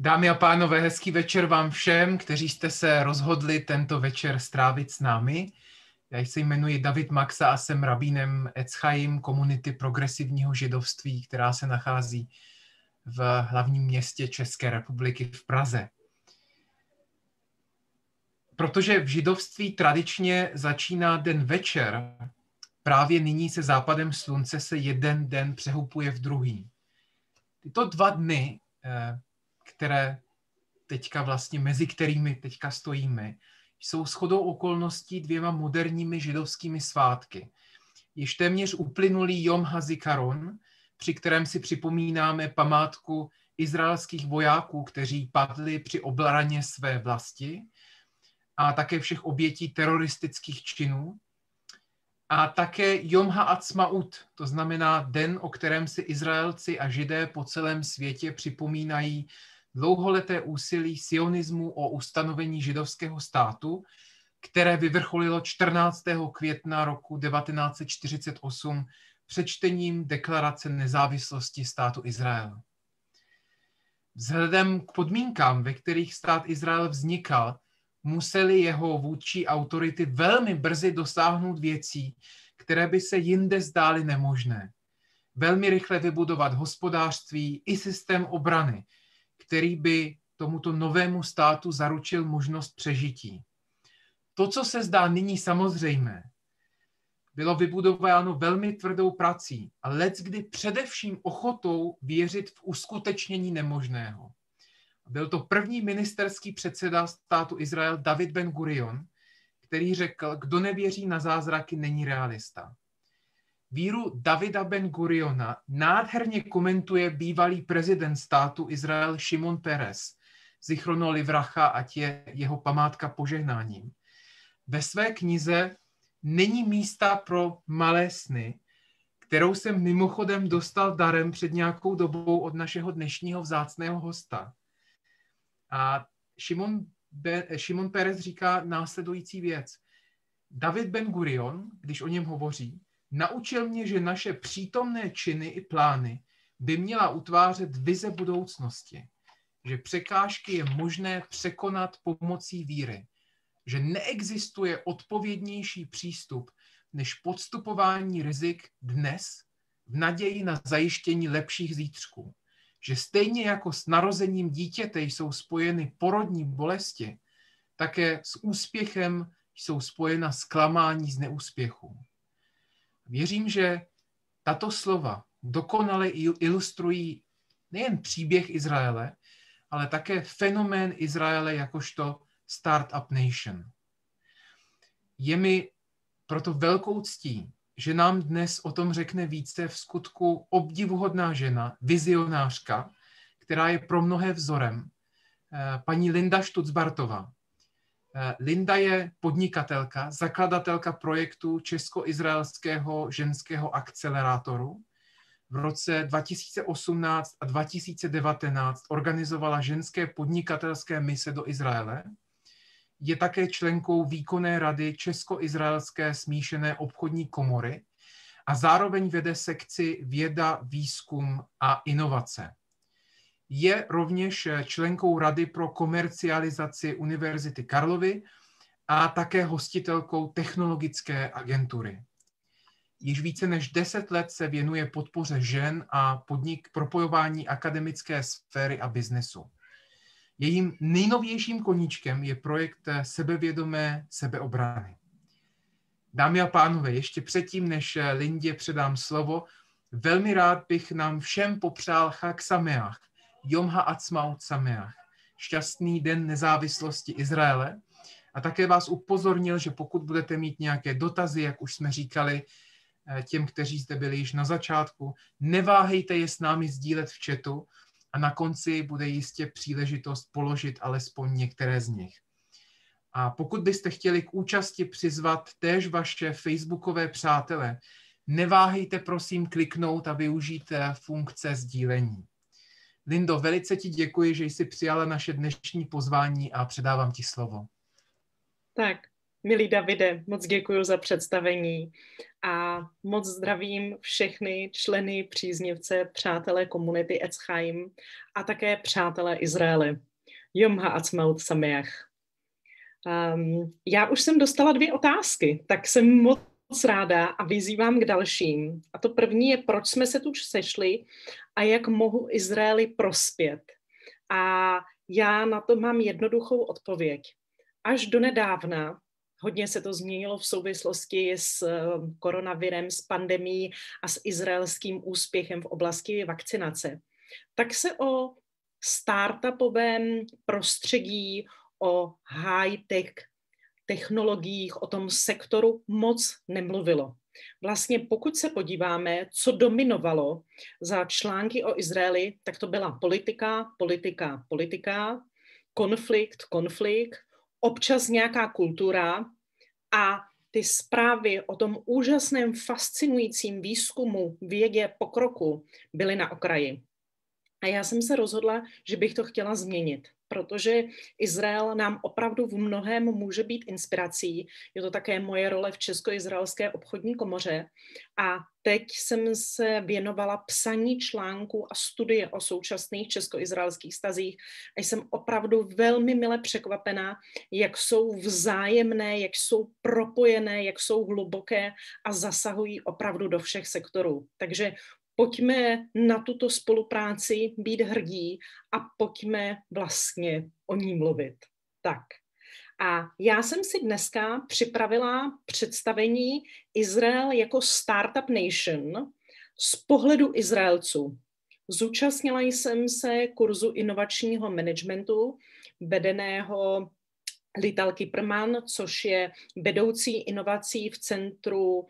Dámy a pánové, hezký večer vám všem, kteří jste se rozhodli tento večer strávit s námi. Já se jmenuji David Maxa a jsem rabínem Etz Chaim, komunity progresivního židovství, která se nachází v hlavním městě České republiky v Praze. Protože v židovství tradičně začíná den večer, právě nyní se západem slunce se jeden den přehupuje v druhý. Tyto 2 dny, mezi kterými teďka stojíme, jsou shodou okolností 2 moderními židovskými svátky. Již téměř uplynulý Jom HaZikaron, při kterém si připomínáme památku izraelských vojáků, kteří padli při obraně své vlasti, a také všech obětí teroristických činů. A také Jom HaAtzmaut, to znamená den, o kterém si Izraelci a Židé po celém světě připomínají dlouholeté úsilí sionismu o ustanovení židovského státu, které vyvrcholilo 14. května roku 1948 přečtením deklarace nezávislosti státu Izrael. Vzhledem k podmínkám, ve kterých stát Izrael vznikal, museli jeho vůdčí autority velmi brzy dosáhnout věcí, které by se jinde zdály nemožné. Velmi rychle vybudovat hospodářství i systém obrany, který by tomuto novému státu zaručil možnost přežití. To, co se zdá nyní samozřejmé, bylo vybudováno velmi tvrdou prací a leckdy především ochotou věřit v uskutečnění nemožného. Byl to první ministerský předseda státu Izrael David Ben Gurion, který řekl, kdo nevěří na zázraky, není realista. Víru Davida Ben Guriona nádherně komentuje bývalý prezident státu Izrael Šimon Peres, zichrono livracha, ať je jeho památka požehnáním. Ve své knize Není místa pro malé sny, kterou jsem mimochodem dostal darem před nějakou dobou od našeho vzácného hosta. A Šimon Peres říká následující věc. David Ben Gurion, když o něm hovoří, naučil mě, že naše přítomné činy i plány by měla utvářet vize budoucnosti, že překážky je možné překonat pomocí víry, že neexistuje odpovědnější přístup než podstupování rizik dnes v naději na zajištění lepších zítřků, že stejně jako s narozením dítěte jsou spojeny porodní bolesti, také s úspěchem jsou spojena zklamání z neúspěchu. Věřím, že tato slova dokonale ilustrují nejen příběh Izraele, ale také fenomén Izraele jakožto startup nation. Je mi proto velkou ctí, že nám dnes o tom řekne více v skutku obdivuhodná žena, vizionářka, která je pro mnohé vzorem, paní Linda Štucbartová. Linda je podnikatelka, zakladatelka projektu Česko-izraelského ženského akcelerátoru. V roce 2018 a 2019 organizovala ženské podnikatelské mise do Izraele. Je také členkou výkonné rady Česko-izraelské smíšené obchodní komory a zároveň vede sekci věda, výzkum a inovace. Je rovněž členkou Rady pro komercializaci Univerzity Karlovy a také hostitelkou technologické agentury. Již více než 10 let se věnuje podpoře žen a propojování akademické sféry a biznesu. Jejím nejnovějším koníčkem je projekt sebevědomé sebeobrany. Dámy a pánové, ještě předtím, než Lindě předám slovo, velmi rád bych nám všem popřál Chag Sameach, Jom HaAtzmaut Sameach, šťastný den nezávislosti Izraele, a také vás upozornil, že pokud budete mít nějaké dotazy, jak už jsme říkali těm, kteří zde byli již na začátku, neváhejte je s námi sdílet v chatu a na konci bude jistě příležitost položit alespoň některé z nich. A pokud byste chtěli k účasti přizvat též vaše facebookové přátele, neváhejte prosím kliknout a využít funkce sdílení. Lindo, velice ti děkuji, že jsi přijala naše dnešní pozvání a předávám ti slovo. Tak, Milý Davide, moc děkuji za představení a moc zdravím všechny členy, příznivce, přátelé komunity Etz Chaim a také přátelé Izraele. Yom ha'atzmaut sameach. Já už jsem dostala 2 otázky, tak jsem moc ráda a vyzývám k dalším. A to první je, proč jsme se tu sešli a jak mohu Izraeli prospět. A já na to mám jednoduchou odpověď. Až do nedávna, hodně se to změnilo v souvislosti s koronavirem, s pandemií a s izraelským úspěchem v oblasti vakcinace, tak se o startupovém prostředí, o high-tech technologiích, o tom sektoru moc nemluvilo. Vlastně pokud se podíváme, co dominovalo za články o Izraeli, tak to byla politika, konflikt, občas nějaká kultura a ty zprávy o tom úžasném, fascinujícím výzkumu, vědě, pokroku byly na okraji. A já jsem se rozhodla, že bych to chtěla změnit, protože Izrael nám opravdu v mnohém může být inspirací. Je to také moje role v Česko-izraelské obchodní komoře. A teď jsem se věnovala psaní článků a studie o současných česko-izraelských vztazích a jsem opravdu velmi mile překvapená, jak jsou vzájemné, jak jsou propojené, jak jsou hluboké a zasahují opravdu do všech sektorů. Takže pojďme na tuto spolupráci být hrdí a pojďme vlastně o ní mluvit. Tak. A já jsem si dneska připravila představení Izrael jako startup nation z pohledu Izraelců. Zúčastnila jsem se kurzu inovačního managementu vedeného Lital Kipperman, což je vedoucí inovací v centru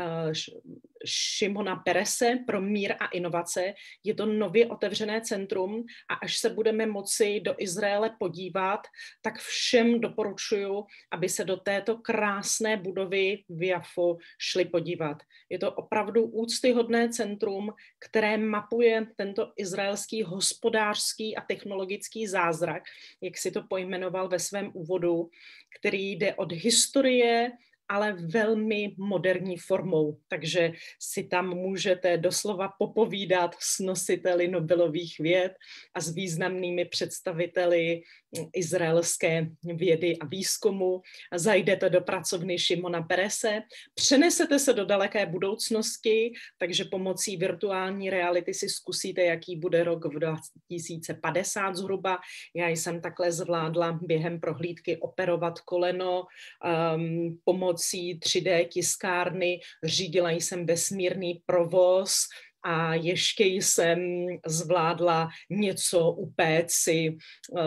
Šimona Perese pro mír a inovace. Je to nově otevřené centrum a až se budeme moci do Izraele podívat, tak všem doporučuji, aby se do této krásné budovy v Jafo šli podívat. Je to opravdu úctyhodné centrum, které mapuje tento izraelský hospodářský a technologický zázrak, jak si to pojmenoval ve svém úvodu, který jde od historie, ale velmi moderní formou. Takže si tam můžete doslova popovídat s nositeli Nobelových věd a s významnými představiteli izraelské vědy a výzkumu. Zajdete do pracovny Šimona Perese, přenesete se do daleké budoucnosti, takže pomocí virtuální reality si zkusíte, jaký bude rok v 2050 zhruba. Já jsem takhle zvládla během prohlídky operovat koleno, pomocí 3D tiskárny, řídila jsem vesmírný provoz a ještě jsem zvládla něco upéci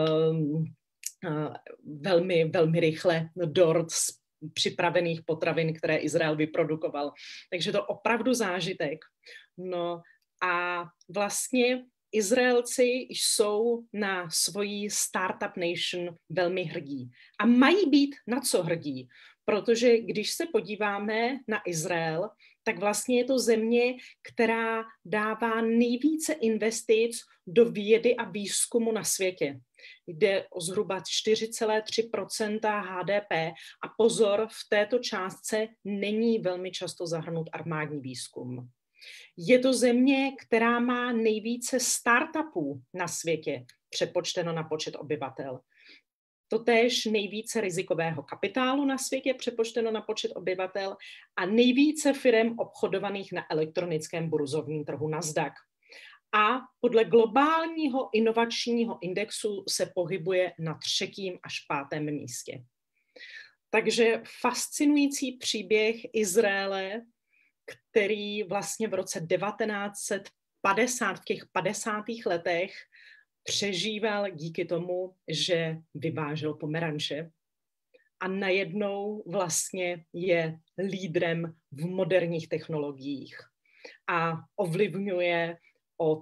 velmi, velmi rychle dort z připravených potravin, které Izrael vyprodukoval. Takže to opravdu zážitek. No a vlastně Izraelci jsou na svoji startup nation velmi hrdí. A mají být na co hrdí, protože když se podíváme na Izrael, tak vlastně je to země, která dává nejvíce investic do vědy a výzkumu na světě. Jde o zhruba 4,3% HDP a pozor, v této částce není velmi často zahrnut armádní výzkum. Je to země, která má nejvíce startupů na světě, přepočteno na počet obyvatel. Totéž nejvíce rizikového kapitálu na světě, přepočteno na počet obyvatel, a nejvíce firem obchodovaných na elektronickém burzovním trhu Nasdaq. A podle globálního inovačního indexu se pohybuje na 3. až 5. místě. Takže fascinující příběh Izraele, který vlastně v roce 1950, v těch 50. letech, přežíval díky tomu, že vyvážel pomeranče a najednou vlastně je lídrem v moderních technologiích a ovlivňuje od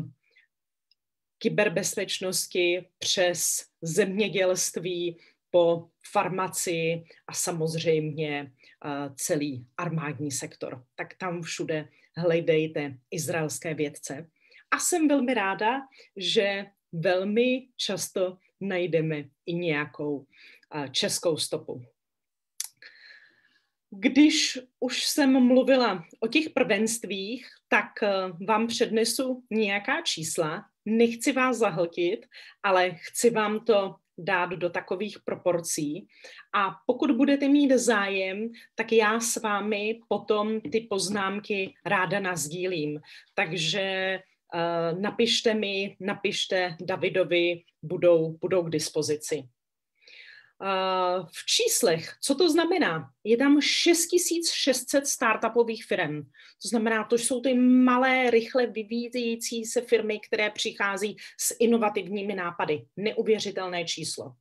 kyberbezpečnosti přes zemědělství po farmacii a samozřejmě celý armádní sektor. Tak tam všude hledejte izraelské vědce. A jsem velmi ráda, že velmi často najdeme i nějakou českou stopu. Když už jsem mluvila o těch prvenstvích, tak vám přednesu nějaká čísla. Nechci vás zahltit, ale chci vám to dát do takových proporcí. A pokud budete mít zájem, tak já s vámi potom ty poznámky ráda nasdílím. Takže napište Davidovi, budou k dispozici. V číslech, co to znamená? Je tam 6600 startupových firm. To znamená, to jsou ty malé, rychle vyvíjející se firmy, které přichází s inovativními nápady. Neuvěřitelné číslo.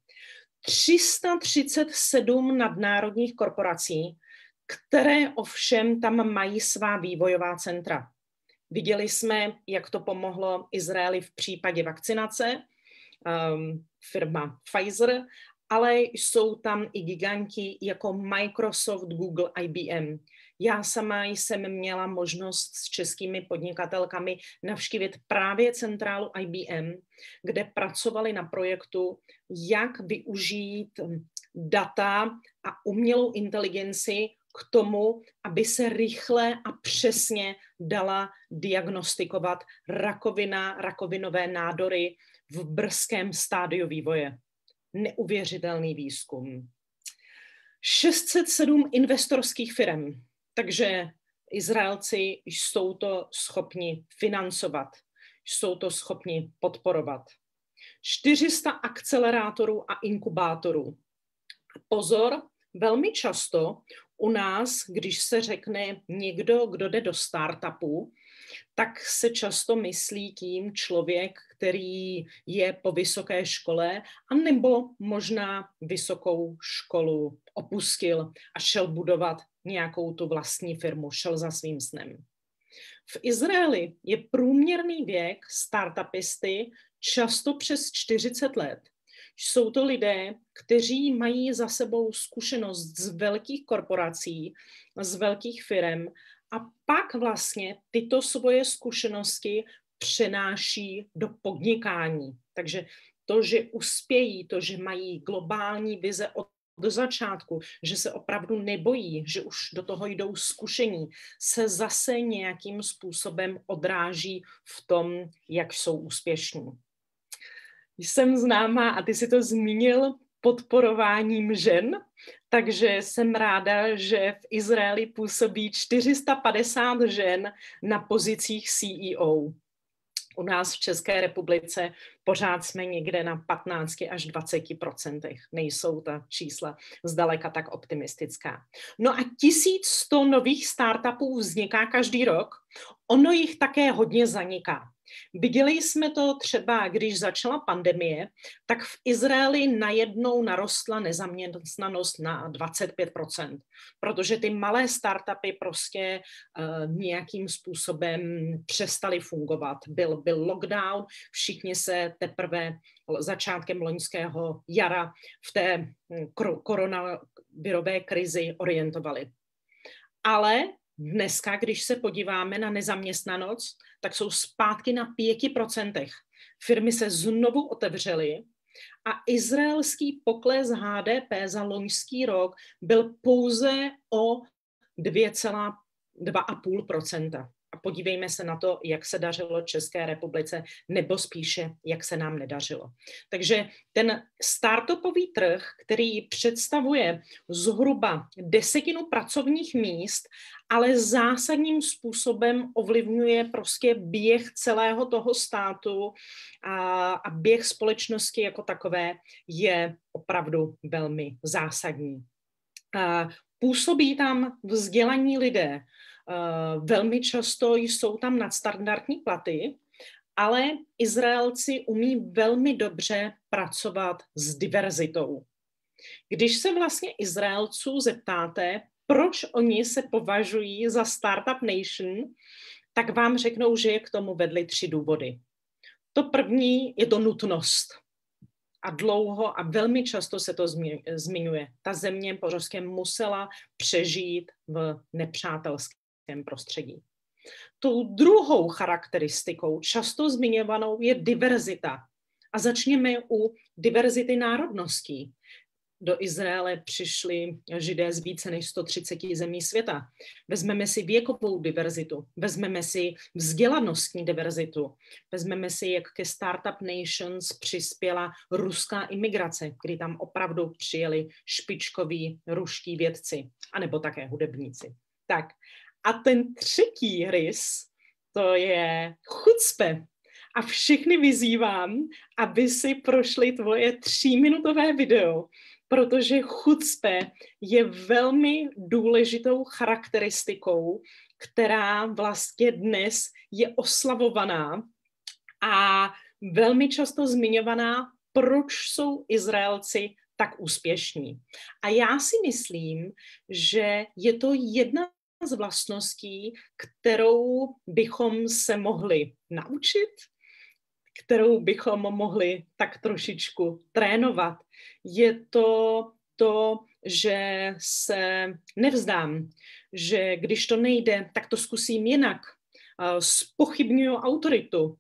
337 nadnárodních korporací, které ovšem tam mají svá vývojová centra. Viděli jsme, jak to pomohlo Izraeli v případě vakcinace, firma Pfizer, ale jsou tam i giganti jako Microsoft, Google, IBM. Já sama jsem měla možnost s českými podnikatelkami navštívit právě centrálu IBM, kde pracovali na projektu, jak využít data a umělou inteligenci k tomu, aby se rychle a přesně dala diagnostikovat rakovinové nádory v brzkém stádiu vývoje. Neuvěřitelný výzkum. 607 investorských firm, takže Izraelci jsou to schopni financovat, jsou to schopni podporovat. 400 akcelerátorů a inkubátorů. Pozor, velmi často u nás, když se řekne někdo, kdo jde do startupu, tak se často myslí tím člověk, který je po vysoké škole, anebo možná vysokou školu opustil a šel budovat nějakou tu vlastní firmu, šel za svým snem. V Izraeli je průměrný věk startupisty často přes 40 let. Jsou to lidé, kteří mají za sebou zkušenost z velkých korporací, z velkých firm a pak vlastně tyto svoje zkušenosti přenáší do podnikání. Takže to, že uspějí, to, že mají globální vize od začátku, že se opravdu nebojí, že už do toho jdou zkušení, se zase nějakým způsobem odráží v tom, jak jsou úspěšní. Jsem známá, a ty si to zmínil, podporováním žen, takže jsem ráda, že v Izraeli působí 450 žen na pozicích CEO. U nás v České republice pořád jsme někde na 15 až 20%. Nejsou ta čísla zdaleka tak optimistická. No a 1100 nových startupů vzniká každý rok. Ono jich také hodně zaniká. Viděli jsme to třeba, když začala pandemie, tak v Izraeli najednou narostla nezaměstnanost na 25%, protože ty malé startupy prostě nějakým způsobem přestaly fungovat. Byl lockdown, všichni se teprve začátkem loňského jara v té koronavirové krizi orientovali. Ale dneska, když se podíváme na nezaměstnanost, tak jsou zpátky na 5%. Firmy se znovu otevřely a izraelský pokles HDP za loňský rok byl pouze o 2,5%. A podívejme se na to, jak se dařilo České republice, nebo spíše, jak se nám nedařilo. Takže ten startupový trh, který představuje zhruba 10% pracovních míst, ale zásadním způsobem ovlivňuje prostě běh celého toho státu a běh společnosti jako takové je opravdu velmi zásadní. Působí tam vzdělaní lidé. Velmi často jsou tam nadstandardní platy, ale Izraelci umí velmi dobře pracovat s diverzitou. Když se vlastně Izraelců zeptáte, proč oni se považují za startup nation, tak vám řeknou, že je k tomu vedly 3 důvody. To první je to nutnost. A dlouho a velmi často se to zmiňuje. Ta země prostě musela přežít v nepřátelském prostředí. Tou druhou charakteristikou, často zmiňovanou, je diverzita. A začněme u diverzity národností. do Izraele přišli Židé z více než 130 zemí světa. Vezmeme si věkovou diverzitu, vezmeme si vzdělanostní diverzitu, vezmeme si, jak ke Startup Nations přispěla ruská imigrace, kdy tam opravdu přijeli špičkoví ruští vědci, anebo také hudebníci. Tak a ten třetí rys, to je chucpe. A všechny vyzývám, aby si prošli tvoje 3minutové video, protože chucpe je velmi důležitou charakteristikou, která vlastně dnes je oslavovaná a velmi často zmiňovaná, proč jsou Izraelci tak úspěšní. A já si myslím, že je to jedna z vlastností, kterou bychom se mohli naučit, kterou bychom mohli tak trošičku trénovat. Je to, že se nevzdám, že když to nejde, tak to zkusím jinak. Zpochybňuji autoritu.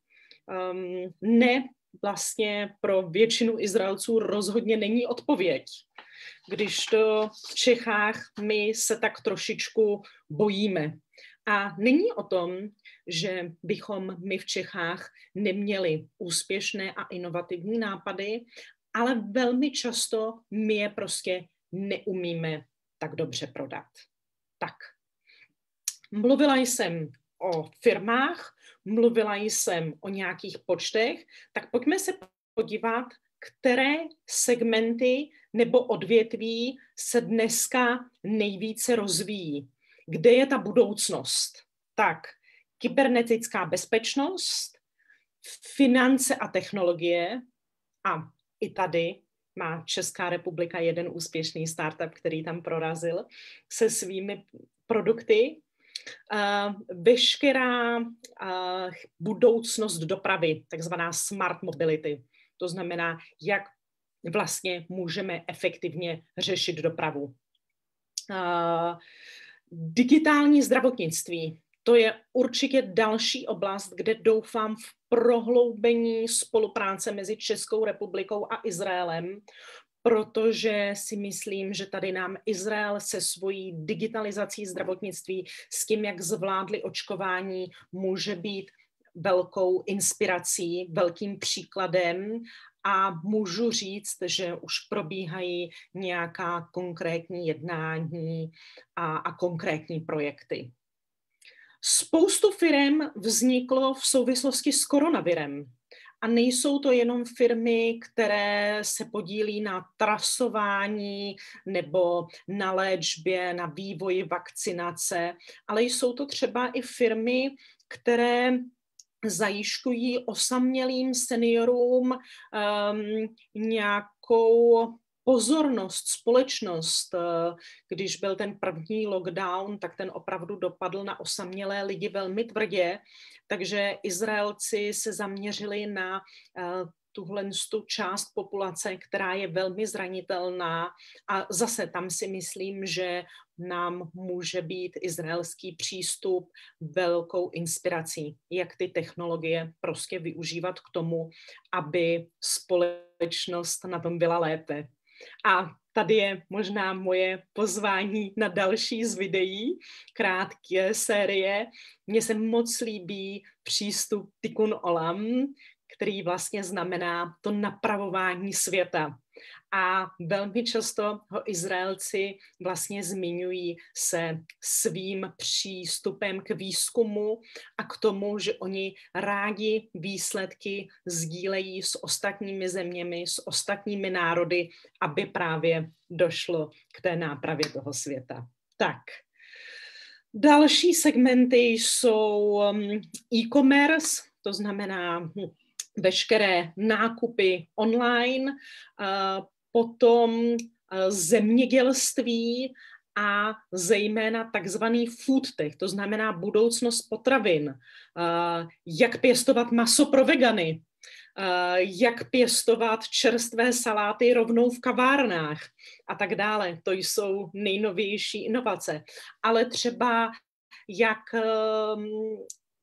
Ne, vlastně pro většinu Izraelců rozhodně není odpověď. Když to v Čechách my se tak trošičku bojíme. A není o tom, že bychom my v Čechách neměli úspěšné a inovativní nápady, ale velmi často my je prostě neumíme tak dobře prodat. Tak, mluvila jsem o firmách, mluvila jsem o nějakých počtech, tak pojďme se podívat, které segmenty nebo odvětví se dneska nejvíce rozvíjí. Kde je ta budoucnost? Tak, kybernetická bezpečnost, finance a technologie, a i tady má Česká republika jeden úspěšný startup, který tam prorazil se svými produkty. Veškerá budoucnost dopravy, takzvaná smart mobility, to znamená, jak vlastně můžeme efektivně řešit dopravu. Digitální zdravotnictví, to je určitě další oblast, kde doufám v prohloubení spolupráce mezi Českou republikou a Izraelem, protože si myslím, že tady nám Izrael se svojí digitalizací zdravotnictví s tím, jak zvládli očkování, může být velkou inspirací, velkým příkladem a můžu říct, že už probíhají nějaká konkrétní jednání a konkrétní projekty. Spoustu firem vzniklo v souvislosti s koronavirem. A nejsou to jenom firmy, které se podílí na trasování nebo na léčbě, na vývoji vakcinace, ale jsou to třeba i firmy, které zajišťují osamělým seniorům nějakou pozornost, společnost. Když byl ten první lockdown, tak ten opravdu dopadl na osamělé lidi velmi tvrdě, takže Izraelci se zaměřili na tuhle část populace, která je velmi zranitelná, a zase tam si myslím, že nám může být izraelský přístup velkou inspirací, jak ty technologie prostě využívat k tomu, aby společnost na tom byla lépe. A tady je možná moje pozvání na další z videí, krátké série. Mně se moc líbí přístup Tikkun Olam, který vlastně znamená to napravování světa. A velmi často ho Izraelci vlastně zmiňují se svým přístupem k výzkumu a k tomu, že oni rádi výsledky sdílejí s ostatními zeměmi, s ostatními národy, aby právě došlo k té nápravě toho světa. Tak, další segmenty jsou e-commerce, to znamená veškeré nákupy online, potom zemědělství a zejména takzvaný food tech, to znamená budoucnost potravin, jak pěstovat maso pro vegany, jak pěstovat čerstvé saláty rovnou v kavárnách a tak dále. To jsou nejnovější inovace. Ale třeba jak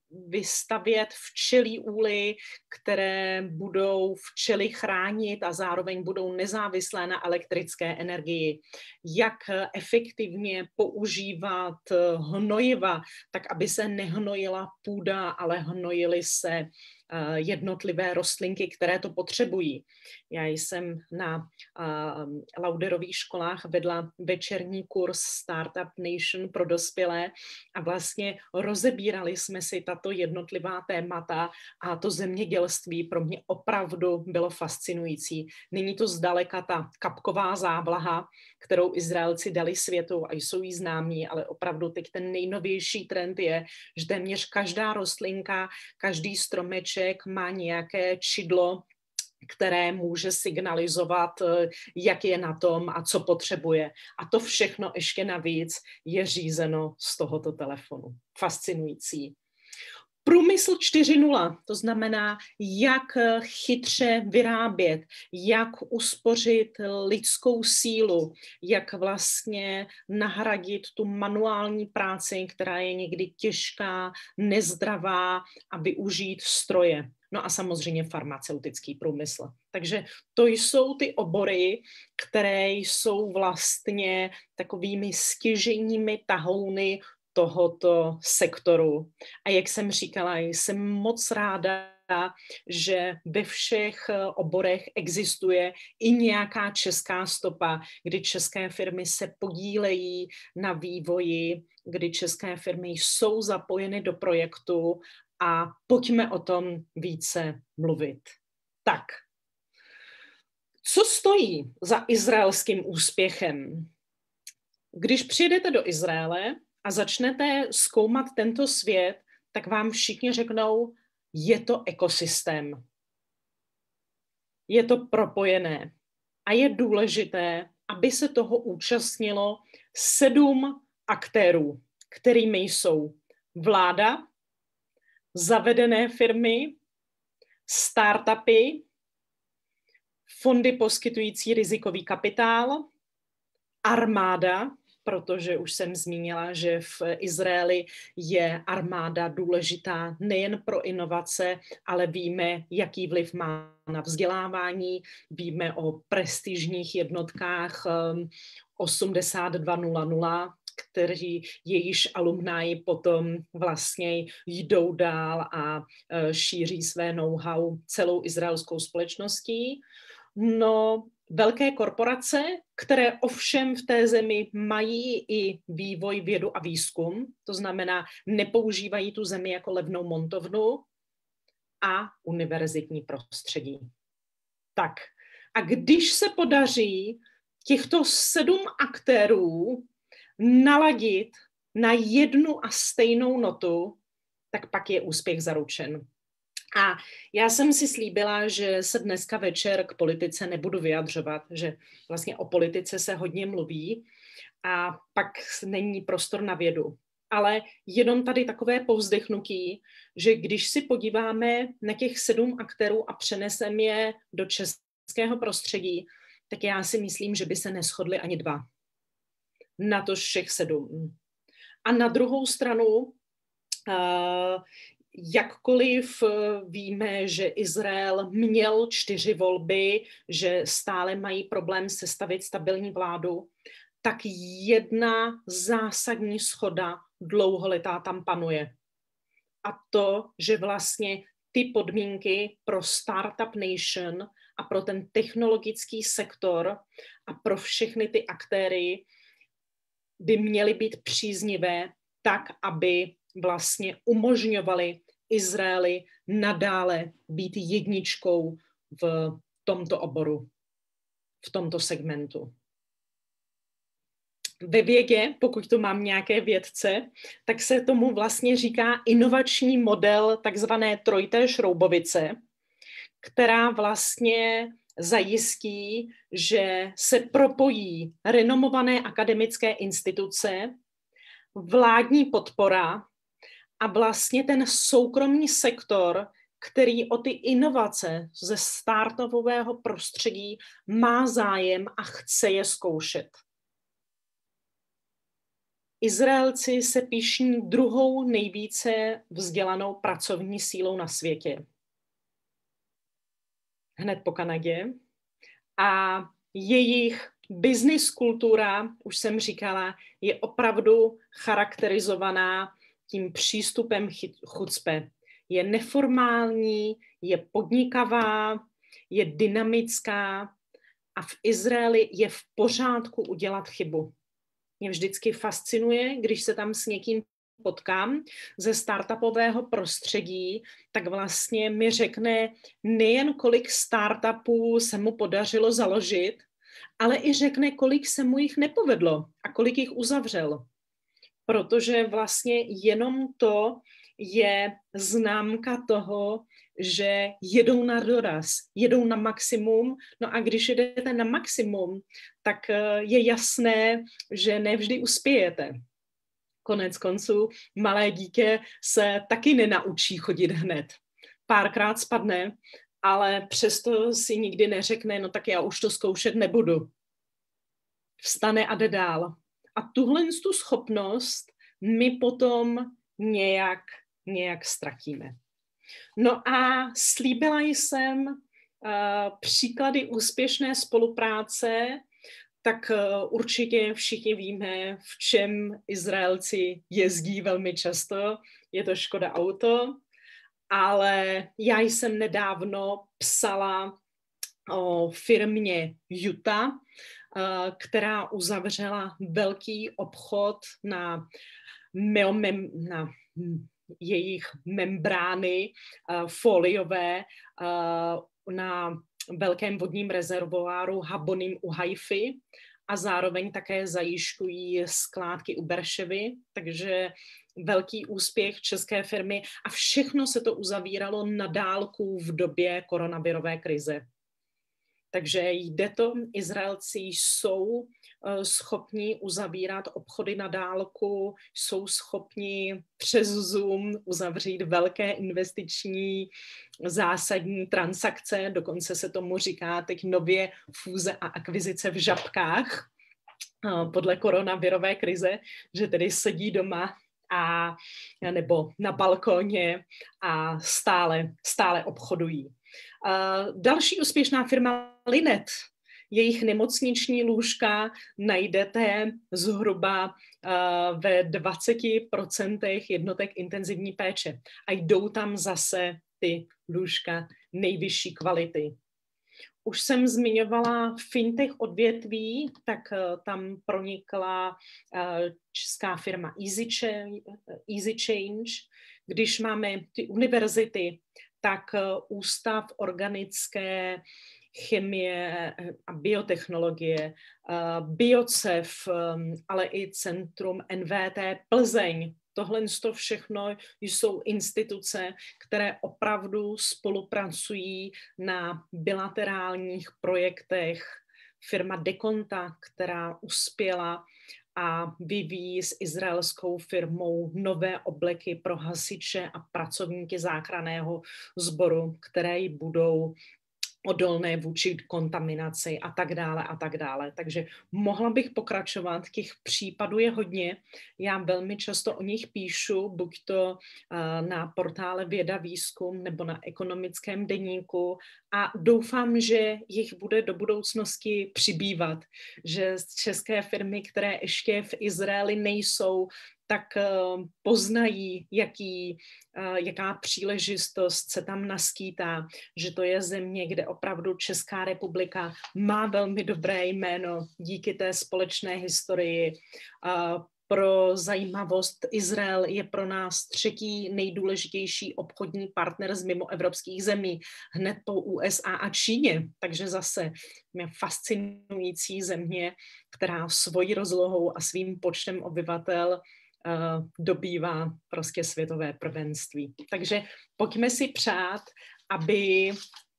vystavět včelí úly, které budou včely chránit a zároveň budou nezávislé na elektrické energii. Jak efektivně používat hnojiva, tak aby se nehnojila půda, ale hnojily se jednotlivé rostlinky, které to potřebují. Já jsem na Lauderových školách vedla večerní kurz Startup Nation pro dospělé a vlastně rozebírali jsme si tato jednotlivá témata a to zemědělství pro mě opravdu bylo fascinující. Není to zdaleka ta kapková závlaha, kterou Izraelci dali světu a jsou jí známí, ale opravdu teď ten nejnovější trend je, že téměř každá rostlinka, každý stromeček má nějaké čidlo, které může signalizovat, jak je na tom a co potřebuje. A to všechno ještě navíc je řízeno z tohoto telefonu. Fascinující. Průmysl 4.0, to znamená, jak chytře vyrábět, jak uspořit lidskou sílu, jak vlastně nahradit tu manuální práci, která je někdy těžká, nezdravá a využít stroje. No a samozřejmě farmaceutický průmysl. Takže to jsou ty obory, které jsou vlastně takovými stěžejními tahouny tohoto sektoru. A jak jsem říkala, jsem moc ráda, že ve všech oborech existuje i nějaká česká stopa, kdy české firmy se podílejí na vývoji, kdy české firmy jsou zapojeny do projektu a pojďme o tom více mluvit. Tak, co stojí za izraelským úspěchem? Když přijedete do Izraele a začnete zkoumat tento svět, tak vám všichni řeknou, je to ekosystém. Je to propojené. A je důležité, aby se toho účastnilo 7 aktérů, kterými jsou vláda, zavedené firmy, startupy, fondy poskytující rizikový kapitál, armáda, protože už jsem zmínila, že v Izraeli je armáda důležitá nejen pro inovace, ale víme, jaký vliv má na vzdělávání, víme o prestižních jednotkách 8200, kteří jejíž alumni potom vlastně jdou dál a šíří své know-how celou izraelskou společností. No, velké korporace, které ovšem v té zemi mají i vývoj, vědu a výzkum, to znamená, nepoužívají tu zemi jako levnou montovnu, a univerzitní prostředí. Tak, a když se podaří těchto 7 aktérů naladit na jednu a stejnou notu, tak pak je úspěch zaručen. A já jsem si slíbila, že se dneska večer k politice nebudu vyjadřovat, že vlastně o politice se hodně mluví a pak není prostor na vědu. Ale jenom tady takové povzdechnutí, že když si podíváme na těch 7 aktérů a přeneseme je do českého prostředí, tak já si myslím, že by se neshodli ani 2. Na to všech 7. A na druhou stranu, jakkoliv víme, že Izrael měl 4 volby, že stále mají problém sestavit stabilní vládu, tak jedna zásadní shoda dlouholetá tam panuje. A to, že vlastně ty podmínky pro Startup Nation a pro ten technologický sektor a pro všechny ty aktéry by měly být příznivé tak, aby vlastně umožňovali Izraeli nadále být jedničkou v tomto oboru, v tomto segmentu. Ve vědě, pokud tu mám nějaké vědce, tak se tomu vlastně říká inovační model takzvané trojité šroubovice, která vlastně zajistí, že se propojí renomované akademické instituce, vládní podpora a vlastně ten soukromý sektor, který o ty inovace ze startupového prostředí má zájem a chce je zkoušet. Izraelci se pyšní druhou nejvíce vzdělanou pracovní sílou na světě. Hned po Kanadě. A jejich business kultura, už jsem říkala, je opravdu charakterizovaná tím přístupem chucpe. Je neformální, je podnikavá, je dynamická a v Izraeli je v pořádku udělat chybu. Mě vždycky fascinuje, když se tam s někým potkám ze startupového prostředí, tak vlastně mi řekne nejen kolik startupů se mu podařilo založit, ale i řekne, kolik se mu jich nepovedlo a kolik jich uzavřel. Protože vlastně jenom to je známka toho, že jedou na doraz, jedou na maximum, no a když jedete na maximum, tak je jasné, že nevždy uspějete. Konec konců malé dítě se taky nenaučí chodit hned. Párkrát spadne, ale přesto si nikdy neřekne, no tak já už to zkoušet nebudu. Vstane a jde dál. A tuhle tu schopnost my potom nějak ztratíme. No a slíbila jsem příklady úspěšné spolupráce, tak určitě všichni víme, v čem Izraelci jezdí velmi často. Je to Škoda Auto, ale já jsem nedávno psala o firmě Juta, která uzavřela velký obchod na jejich membrány foliové na velkém vodním rezervoáru Habonim u Haify a zároveň také zajišťují skládky u Berševy, takže velký úspěch české firmy a všechno se to uzavíralo na dálku v době koronavirové krize. Takže jde to, Izraelci jsou schopni uzavírat obchody na dálku, jsou schopni přes Zoom uzavřít velké investiční zásadní transakce, dokonce se tomu říká teď nově fúze a akvizice v žabkách podle koronavirové krize, že tedy sedí doma a nebo na balkóně a stále obchodují. Další úspěšná firma Linet, jejich nemocniční lůžka najdete zhruba ve 20% jednotek intenzivní péče a jdou tam zase ty lůžka nejvyšší kvality. Už jsem zmiňovala fintech odvětví, tak tam pronikla česká firma Easy Change. Když máme ty univerzity, tak Ústav organické chemie a biotechnologie, Biocev, ale i Centrum NVT Plzeň. Tohle všechno jsou instituce, které opravdu spolupracují na bilaterálních projektech. Firma Dekonta, která uspěla a vyvíjí s izraelskou firmou nové obleky pro hasiče a pracovníky záchranného sboru, které budou odolné vůči kontaminaci a tak dále a tak dále. Takže mohla bych pokračovat, těch případů je hodně. Já velmi často o nich píšu, buď to na portále Věda Výzkum nebo na Ekonomickém deníku a doufám, že jich bude do budoucnosti přibývat, že české firmy, které ještě v Izraeli nejsou, tak poznají, jaká příležitost se tam naskýtá, že to je země, kde opravdu Česká republika má velmi dobré jméno díky té společné historii. Pro zajímavost, Izrael je pro nás třetí nejdůležitější obchodní partner z mimoevropských zemí, hned po USA a Číně. Takže zase je fascinující země, která svojí rozlohou a svým počtem obyvatel dobývá prostě světové prvenství. Takže pojďme si přát, aby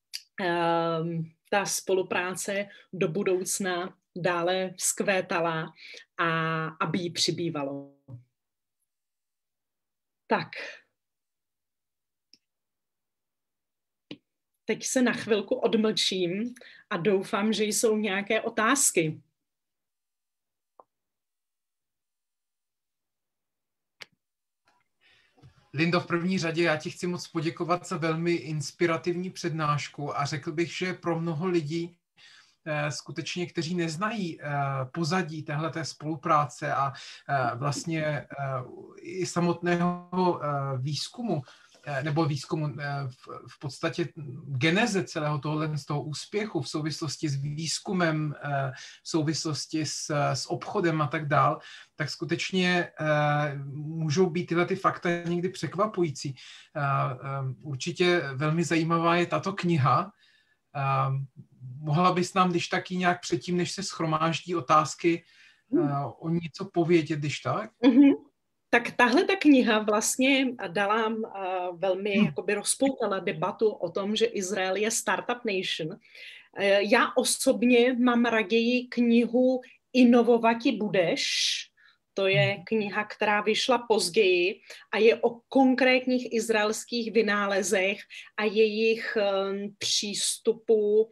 ta spolupráce do budoucna dále vzkvétala a aby jí přibývalo. Tak. Teď se na chvilku odmlčím a doufám, že jsou nějaké otázky. Lindo, v první řadě já ti chci moc poděkovat za velmi inspirativní přednášku a řekl bych, že pro mnoho lidí skutečně, kteří neznají pozadí téhleté spolupráce a vlastně i samotného výzkumu, nebo výzkumu v podstatě geneze celého tohle z toho úspěchu v souvislosti s výzkumem, v souvislosti s obchodem a tak dál, tak skutečně můžou být tyhle ty fakta někdy překvapující. Určitě velmi zajímavá je tato kniha. Mohla bys nám, když taky nějak předtím, než se shromáždí otázky, o něco povědět, když tak? Tak tahle ta kniha vlastně dala velmi jakoby rozpoutala debatu o tom, že Izrael je startup nation. Já osobně mám raději knihu Inovovati budeš. To je kniha, která vyšla později a je o konkrétních izraelských vynálezech a jejich přístupu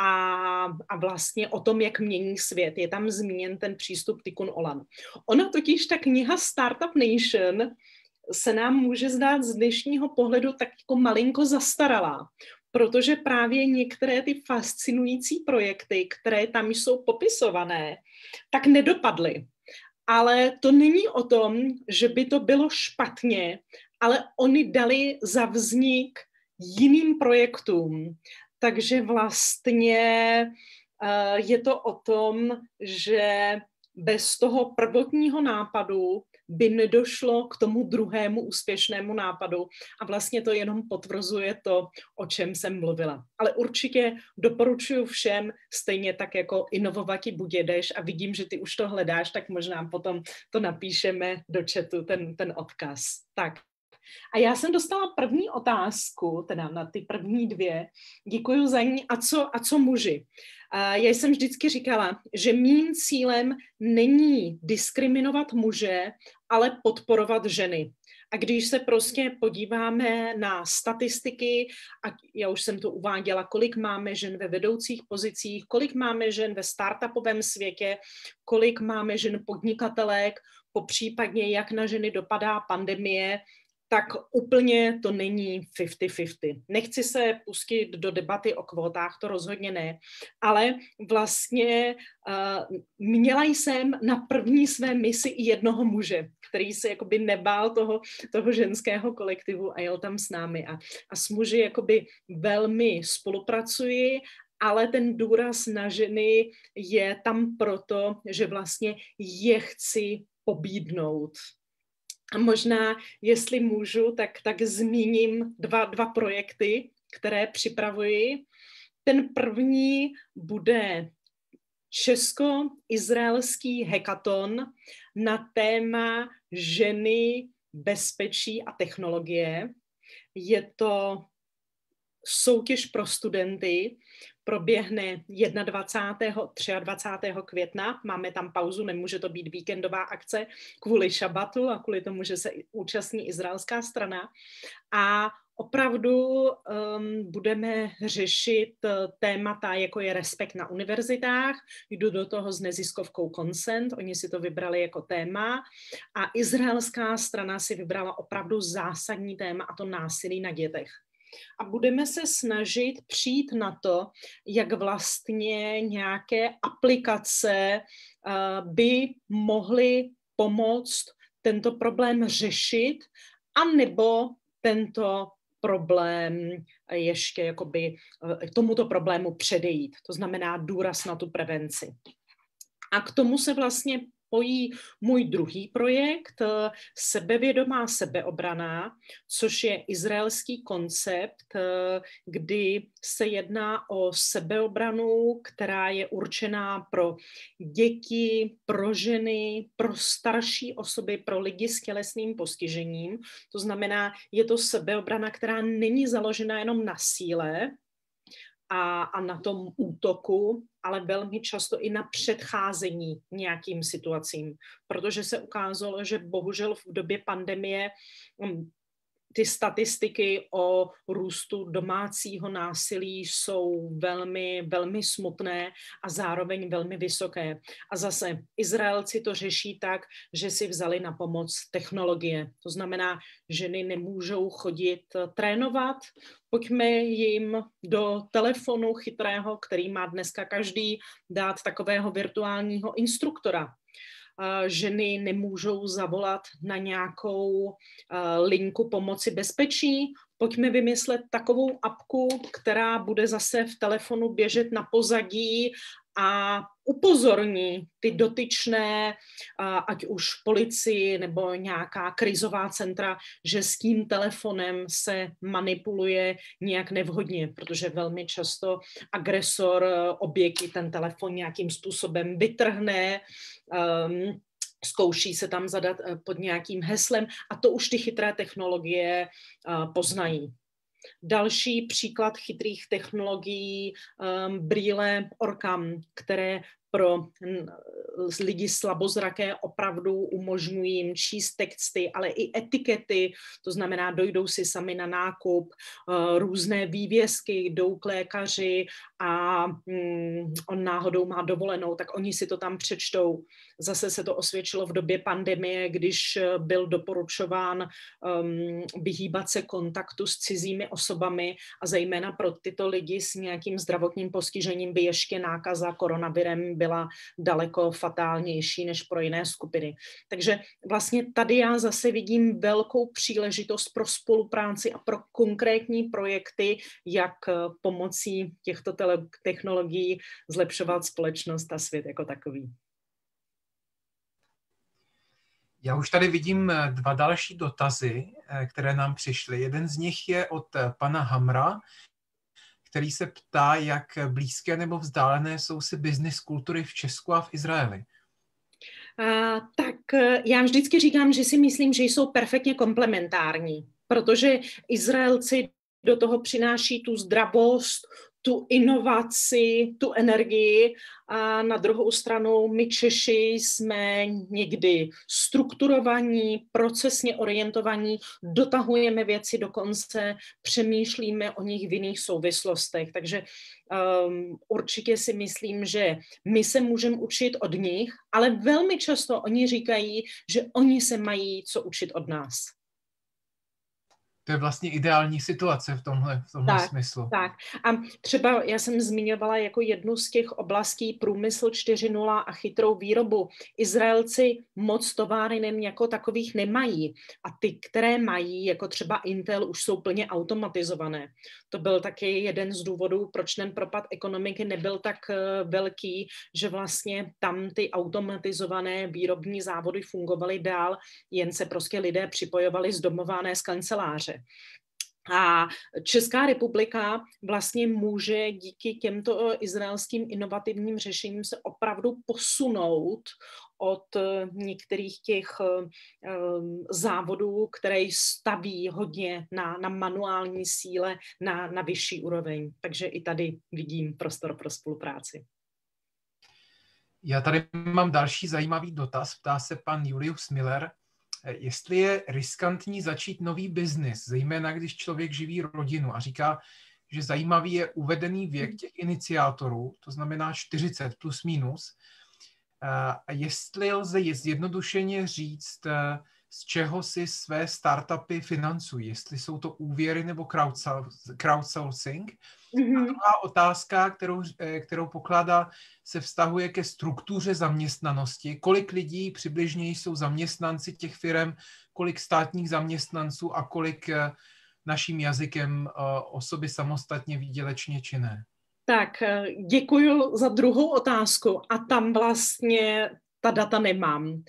a vlastně o tom, jak mění svět. Je tam zmíněn ten přístup Tikkun Olam. Ona totiž, ta kniha Startup Nation, se nám může zdát z dnešního pohledu tak jako malinko zastaralá, protože právě některé ty fascinující projekty, které tam jsou popisované, tak nedopadly. Ale to není o tom, že by to bylo špatně, ale oni dali za vznik jiným projektům. Takže vlastně je to o tom, že bez toho prvotního nápadu by nedošlo k tomu druhému úspěšnému nápadu a vlastně to jenom potvrzuje to, o čem jsem mluvila. Ale určitě doporučuji všem, stejně tak jako Inovovati budeš a vidím, že ty už to hledáš, tak možná potom to napíšeme do chatu, ten odkaz. Tak. A já jsem dostala první otázku, teda na ty první dvě. Děkuji za ní. A co muži? Já jsem vždycky říkala, že mým cílem není diskriminovat muže, ale podporovat ženy. A když se prostě podíváme na statistiky, a já už jsem to uváděla, kolik máme žen ve vedoucích pozicích, kolik máme žen ve startupovém světě, kolik máme žen podnikatelek, popřípadně jak na ženy dopadá pandemie, tak úplně to není 50-50. Nechci se pustit do debaty o kvótách, to rozhodně ne, ale vlastně měla jsem na první své misi i jednoho muže, který se jakoby nebál toho ženského kolektivu a jel tam s námi. A s muži jakoby velmi spolupracuji, ale ten důraz na ženy je tam proto, že vlastně je chci pobídnout. A možná, jestli můžu, tak zmíním dva projekty, které připravuji. Ten první bude česko-izraelský hackathon na téma ženy, bezpečí a technologie. Je to soutěž pro studenty, proběhne 21. 23. května. Máme tam pauzu, nemůže to být víkendová akce kvůli šabatu a kvůli tomu, že se účastní izraelská strana. A opravdu budeme řešit témata, jako je respekt na univerzitách. Jdu do toho s neziskovkou Consent, oni si to vybrali jako téma. A izraelská strana si vybrala opravdu zásadní téma, a to násilí na dětech. A budeme se snažit přijít na to, jak vlastně nějaké aplikace by mohly pomoct tento problém řešit, anebo tento problém ještě jakoby tomuto problému předejít. To znamená důraz na tu prevenci. A k tomu se vlastně pojí můj druhý projekt, Sebevědomá sebeobrana, což je izraelský koncept, kdy se jedná o sebeobranu, která je určená pro děti, pro ženy, pro starší osoby, pro lidi s tělesným postižením. To znamená, je to sebeobrana, která není založena jenom na síle a na tom útoku, ale velmi často i na předcházení nějakým situacím, protože se ukázalo, že bohužel v době pandemie ty statistiky o růstu domácího násilí jsou velmi, velmi smutné a zároveň velmi vysoké. A zase Izraelci to řeší tak, že si vzali na pomoc technologie. To znamená, ženy nemůžou chodit trénovat, pojďme jim do telefonu chytrého, který má dneska každý, dát takového virtuálního instruktora. Ženy nemůžou zavolat na nějakou linku pomoci bezpečí. Pojďme vymyslet takovou apku, která bude zase v telefonu běžet na pozadí a upozorní ty dotyčné, ať už policii nebo nějaká krizová centra, že s tím telefonem se manipuluje nějak nevhodně, protože velmi často agresor oběti ten telefon nějakým způsobem vytrhne, zkouší se tam zadat pod nějakým heslem a to už ty chytré technologie poznají. Další příklad chytrých technologií, brýle Orcam, které pro lidi slabozraké opravdu umožňují jim číst texty, ale i etikety, to znamená, dojdou si sami na nákup, různé vývězky, jdou k lékaři a on náhodou má dovolenou, tak oni si to tam přečtou. Zase se to osvědčilo v době pandemie, když byl doporučován vyhýbat se kontaktu s cizími osobami a zejména pro tyto lidi s nějakým zdravotním postižením by ještě nákaza koronavirem byla daleko fatálnější než pro jiné skupiny. Takže vlastně tady já zase vidím velkou příležitost pro spolupráci a pro konkrétní projekty, jak pomocí těchto technologií zlepšovat společnost a svět jako takový. Já už tady vidím 2 další dotazy, které nám přišly. Jeden z nich je od pana Hamra, který se ptá, jak blízké nebo vzdálené jsou si business kultury v Česku a v Izraeli. Tak já vždycky říkám, že si myslím, že jsou perfektně komplementární, protože Izraelci do toho přináší tu zdravost, tu inovaci, tu energii a na druhou stranu my Češi jsme někdy strukturovaní, procesně orientovaní, dotahujeme věci do konce, přemýšlíme o nich v jiných souvislostech. Takže určitě si myslím, že my se můžeme učit od nich, ale velmi často oni říkají, že oni se mají co učit od nás. To je vlastně ideální situace v tomhle smyslu. Tak. A třeba já jsem zmiňovala jako jednu z těch oblastí průmysl 4.0 a chytrou výrobu. Izraelci moc továren jako takových nemají. A ty, které mají, jako třeba Intel, už jsou plně automatizované. To byl taky jeden z důvodů, proč ten propad ekonomiky nebyl tak velký, že vlastně tam ty automatizované výrobní závody fungovaly dál, jen se prostě lidé připojovali z domova, ne z kanceláře. A Česká republika vlastně může díky těmto izraelským inovativním řešením se opravdu posunout od některých těch závodů, které staví hodně na manuální síle na vyšší úroveň. Takže i tady vidím prostor pro spolupráci. Já tady mám další zajímavý dotaz. Ptá se pan Julius Miller, jestli je riskantní začít nový biznis, zejména když člověk živí rodinu, a říká, že zajímavý je uvedený věk těch iniciátorů, to znamená 40 plus minus. A jestli lze zjednodušeně říct, z čeho si své startupy financují, jestli jsou to úvěry nebo crowdsourcing. A druhá otázka, kterou pokládá, se vztahuje ke struktuře zaměstnanosti. Kolik lidí přibližně jsou zaměstnanci těch firm, kolik státních zaměstnanců a kolik naším jazykem osoby samostatně výdělečně činné. Tak, děkuji za druhou otázku a tam vlastně ta data nemám.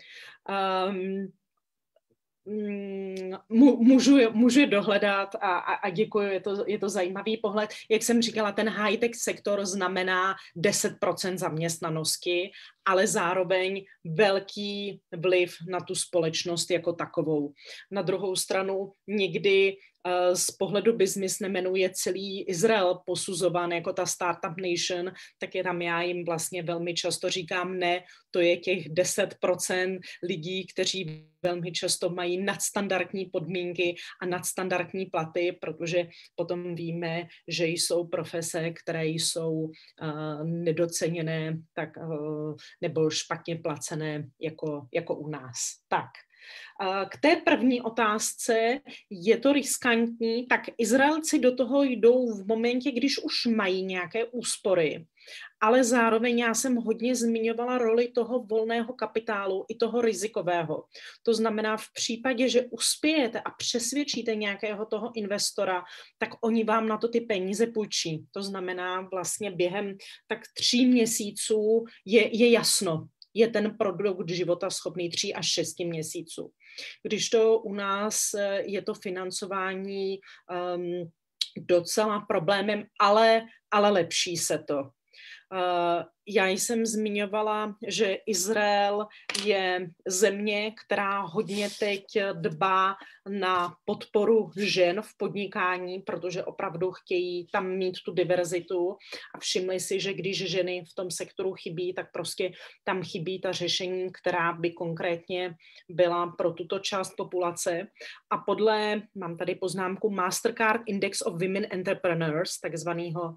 Můžu je dohledat a děkuji, je to zajímavý pohled. Jak jsem říkala, ten high-tech sektor znamená 10% zaměstnanosti, ale zároveň velký vliv na tu společnost jako takovou. Na druhou stranu někdy z pohledu biznismenů je celý Izrael posuzován jako ta startup nation, tak je tam já jim vlastně velmi často říkám ne, to je těch 10% lidí, kteří velmi často mají nadstandardní podmínky a nadstandardní platy, protože potom víme, že jsou profese, které jsou nedoceněné nebo špatně placené jako u nás. Tak. K té první otázce, je to riskantní, tak Izraelci do toho jdou v momentě, když už mají nějaké úspory, ale zároveň já jsem hodně zmiňovala roli toho volného kapitálu i toho rizikového. To znamená, v případě, že uspějete a přesvědčíte nějakého toho investora, tak oni vám na to ty peníze půjčí. To znamená vlastně během tak 3 měsíců je jasno, je ten produkt života schopný 3 až 6 měsíců. Když to u nás je to financování docela problémem, ale lepší se to. Já jsem zmiňovala, že Izrael je země, která hodně teď dbá na podporu žen v podnikání, protože opravdu chtějí tam mít tu diverzitu a všimli si, že když ženy v tom sektoru chybí, tak prostě tam chybí ta řešení, která by konkrétně byla pro tuto část populace. A mám tady poznámku Mastercard Index of Women Entrepreneurs, takzvanýho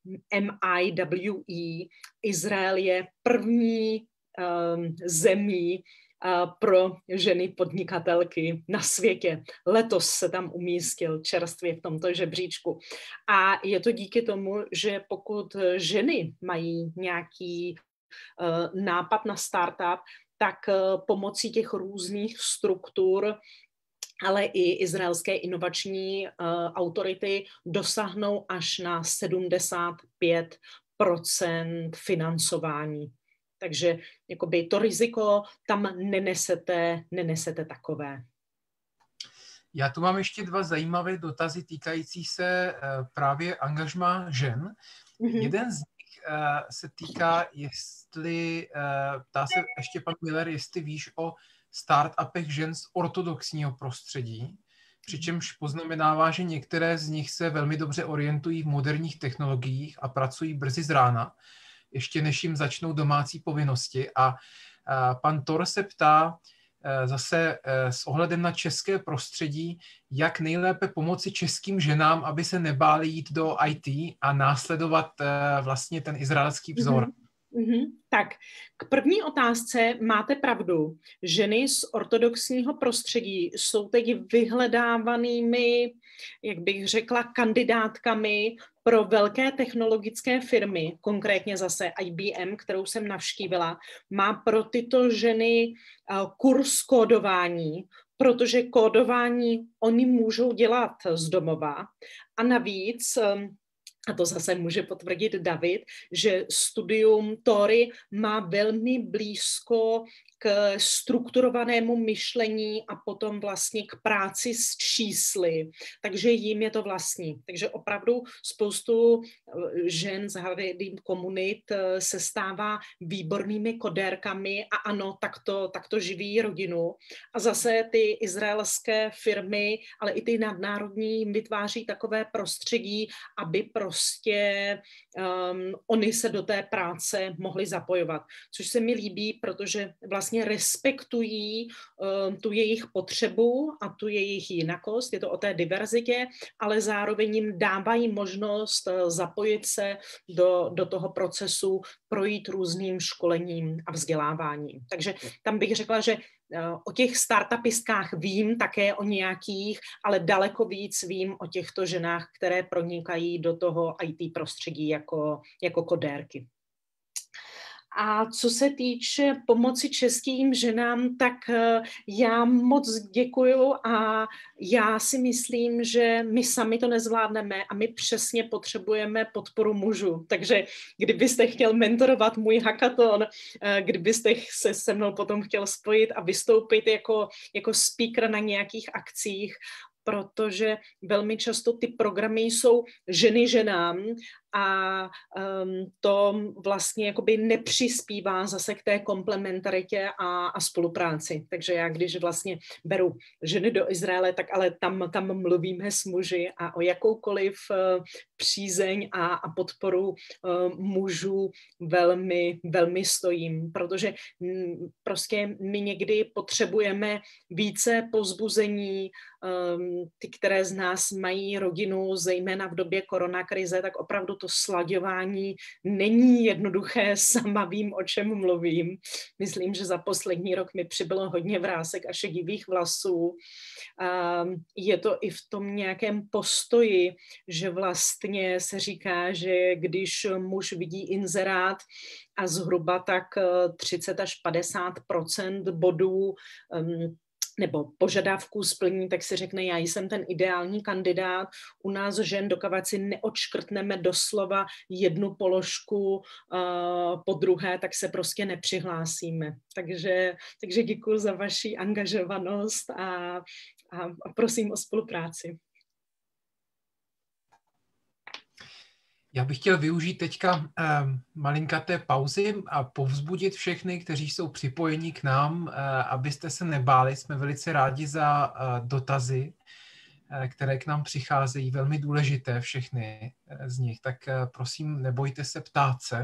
MIWE, Izrael je první zemí pro ženy podnikatelky na světě. Letos se tam umístil čerstvě v tomto žebříčku. A je to díky tomu, že pokud ženy mají nějaký nápad na startup, tak pomocí těch různých struktur ale i izraelské inovační autority dosáhnou až na 75% financování. Takže jakoby to riziko tam nenesete takové. Já tu mám ještě 2 zajímavé dotazy týkající se právě angažmá žen. Mm-hmm. Jeden z nich se týká, ptá se ještě pan Miller, jestli víš o startupech žen z ortodoxního prostředí, přičemž poznamenává, že některé z nich se velmi dobře orientují v moderních technologiích a pracují brzy z rána, ještě než jim začnou domácí povinnosti. A pan Thor se ptá zase s ohledem na české prostředí, jak nejlépe pomoci českým ženám, aby se nebáli jít do IT a následovat vlastně ten izraelský vzor. Tak, k první otázce máte pravdu. Ženy z ortodoxního prostředí jsou teď vyhledávanými, jak bych řekla, kandidátkami pro velké technologické firmy, konkrétně zase IBM, kterou jsem navštívila, má pro tyto ženy kurz kódování, protože kódování oni můžou dělat z domova a navíc a to zase může potvrdit David, že studium Tóry má velmi blízko k strukturovanému myšlení a potom vlastně k práci s čísly. Takže jim je to vlastní. Takže opravdu spoustu žen z Haredim komunit se stává výbornými kodérkami a ano, takto živí rodinu. A zase ty izraelské firmy, ale i ty nadnárodní vytváří takové prostředí, aby prostě oni se do té práce mohli zapojovat. Což se mi líbí, protože vlastně respektují tu jejich potřebu a tu jejich jinakost, je to o té diverzitě, ale zároveň jim dávají možnost zapojit se do toho procesu, projít různým školením a vzděláváním. Takže tam bych řekla, že o těch startupistkách vím také o nějakých, ale daleko víc vím o těchto ženách, které pronikají do toho IT prostředí jako kodérky. A co se týče pomoci českým ženám, tak já moc děkuju a já si myslím, že my sami to nezvládneme a my přesně potřebujeme podporu mužů. Takže kdybyste chtěl mentorovat můj hackathon, kdybyste se mnou potom chtěl spojit a vystoupit jako speaker na nějakých akcích, protože velmi často ty programy jsou ženy ženám a to vlastně jakoby nepřispívá zase k té komplementaritě a spolupráci. Takže já, když vlastně beru ženy do Izraele, tak ale tam mluvíme s muži a o jakoukoliv přízeň a podporu mužů velmi, velmi stojím, protože prostě my někdy potřebujeme více povzbuzení. Ty, které z nás mají rodinu, zejména v době koronakrize, tak opravdu to slaďování není jednoduché, sama vím, o čem mluvím. Myslím, že za poslední rok mi přibylo hodně vrásek a šedivých vlasů. Je to i v tom nějakém postoji, že vlastně se říká, že když muž vidí inzerát a zhruba tak 30 až 50% bodů nebo požadavků splní, tak si řekne, já jsem ten ideální kandidát. U nás žen, dokud si neodškrtneme doslova jednu položku po druhé, tak se prostě nepřihlásíme. Takže děkuji za vaši angažovanost a prosím o spolupráci. Já bych chtěl využít teďka malinkaté pauzy a povzbudit všechny, kteří jsou připojeni k nám, abyste se nebáli. Jsme velice rádi za dotazy, které k nám přicházejí, velmi důležité všechny z nich. Tak prosím, nebojte se ptát se.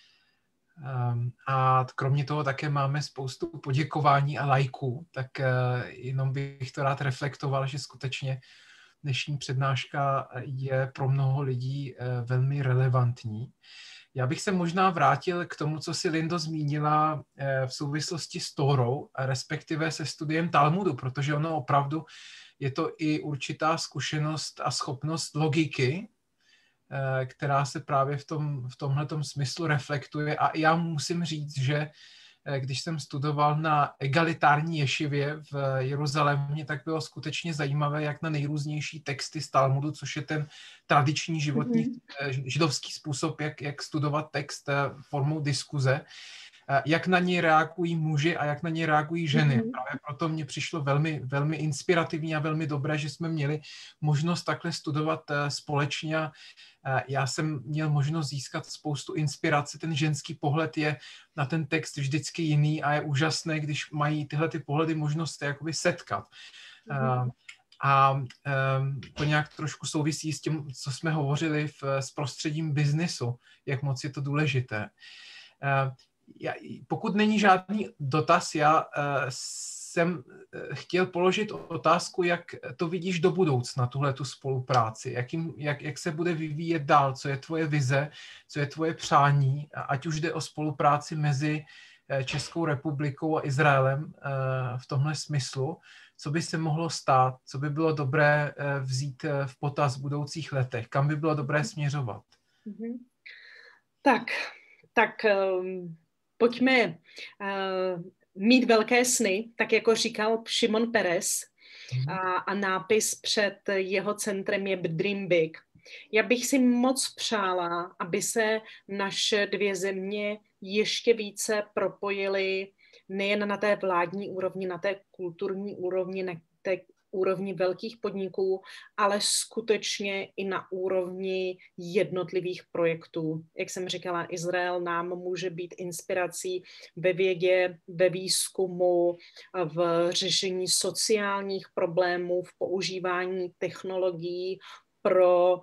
A kromě toho také máme spoustu poděkování a lajků, tak jenom bych to rád reflektoval, že skutečně dnešní přednáška je pro mnoho lidí velmi relevantní. Já bych se možná vrátil k tomu, co si Lindo zmínila v souvislosti s Tórou, respektive se studiem Talmudu, protože ono opravdu je to i určitá zkušenost a schopnost logiky, která se právě v tomhletom smyslu reflektuje. A já musím říct, že když jsem studoval na egalitární ješivě v Jeruzalémě, tak bylo skutečně zajímavé, jak na nejrůznější texty z Talmudu, což je ten tradiční židovský způsob, jak studovat text formou diskuze, jak na něj reagují muži a jak na něj reagují ženy. Právě proto mně přišlo velmi, velmi inspirativní a velmi dobré, že jsme měli možnost takhle studovat společně. Já jsem měl možnost získat spoustu inspirace. Ten ženský pohled je na ten text vždycky jiný a je úžasné, když mají tyhle ty pohledy možnost se jakoby setkat. A to nějak trošku souvisí s tím, co jsme hovořili s prostředím biznisu, jak moc je to důležité. Pokud není žádný dotaz, já jsem chtěl položit otázku, jak to vidíš do budoucna, tuhletu spolupráci, jak se bude vyvíjet dál, co je tvoje vize, co je tvoje přání, ať už jde o spolupráci mezi Českou republikou a Izraelem v tomhle smyslu, co by se mohlo stát, co by bylo dobré vzít v potaz v budoucích letech, kam by bylo dobré směřovat. Tak pojďme mít velké sny, tak jako říkal Šimon Peres a nápis před jeho centrem je Dream Big. Já bych si moc přála, aby se naše dvě země ještě více propojily nejen na té vládní úrovni, na té kulturní úrovni, na té úrovni velkých podniků, ale skutečně i na úrovni jednotlivých projektů. Jak jsem říkala, Izrael nám může být inspirací ve vědě, ve výzkumu, v řešení sociálních problémů, v používání technologií pro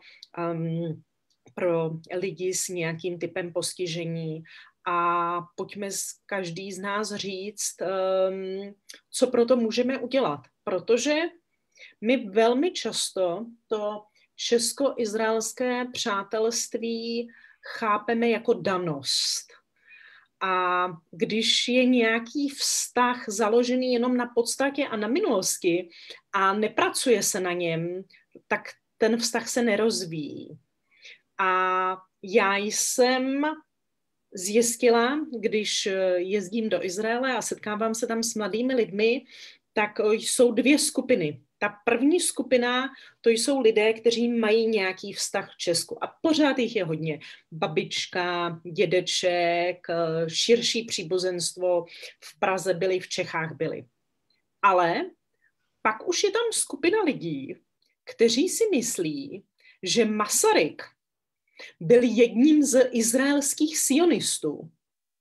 lidi s nějakým typem postižení. A pojďme každý z nás říct, co pro to můžeme udělat. Protože my velmi často to česko-izraelské přátelství chápeme jako danost. A když je nějaký vztah založený jenom na podstatě a na minulosti a nepracuje se na něm, tak ten vztah se nerozvíjí. A já jsem zjistila, když jezdím do Izraele a setkávám se tam s mladými lidmi, tak jsou dvě skupiny. Ta první skupina, to jsou lidé, kteří mají nějaký vztah k Česku a pořád jich je hodně. Babička, dědeček, širší příbuzenstvo, v Praze byli, v Čechách byli. Ale pak už je tam skupina lidí, kteří si myslí, že Masaryk byl jedním z izraelských sionistů,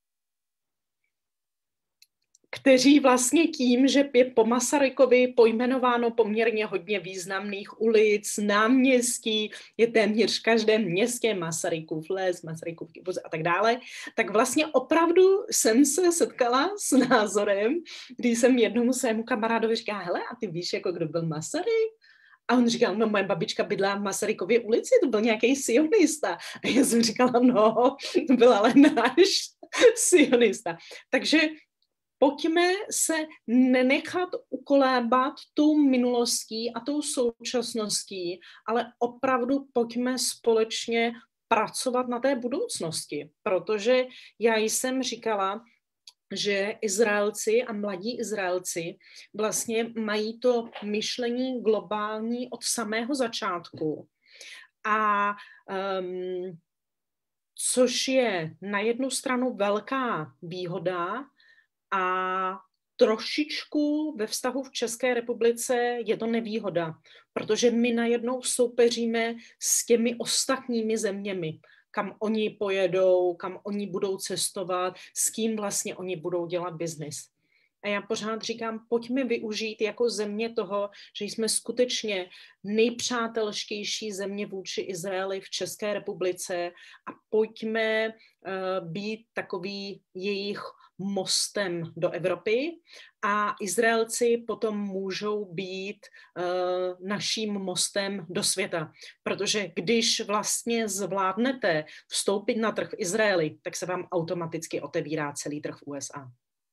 kteří vlastně tím, že je po Masarykovi pojmenováno poměrně hodně významných ulic, náměstí, je téměř v každém městě Masarykův les, Masarykův kibbuc a tak dále, tak vlastně opravdu jsem se setkala s názorem, když jsem jednomu svému kamarádovi říkala, hele, a ty víš, jako kdo byl Masaryk? A on říkal, no moje babička bydlá v Masarykově ulici, to byl nějaký sionista. A já jsem říkala, no, to byl ale náš sionista. Takže pojďme se nenechat ukolébat tou minulostí a tou současností, ale opravdu pojďme společně pracovat na té budoucnosti, protože já jsem říkala, že Izraelci a mladí Izraelci vlastně mají to myšlení globální od samého začátku. A což je na jednu stranu velká výhoda a trošičku ve vztahu v České republice je to nevýhoda, protože my najednou soupeříme s těmi ostatními zeměmi, kam oni pojedou, kam oni budou cestovat, s kým vlastně oni budou dělat biznis. A já pořád říkám, pojďme využít jako země toho, že jsme skutečně nejpřátelštější země vůči Izraeli v České republice a pojďme být takový jejich mostem do Evropy a Izraelci potom můžou být naším mostem do světa. Protože když vlastně zvládnete vstoupit na trh v Izraeli, tak se vám automaticky otevírá celý trh v USA.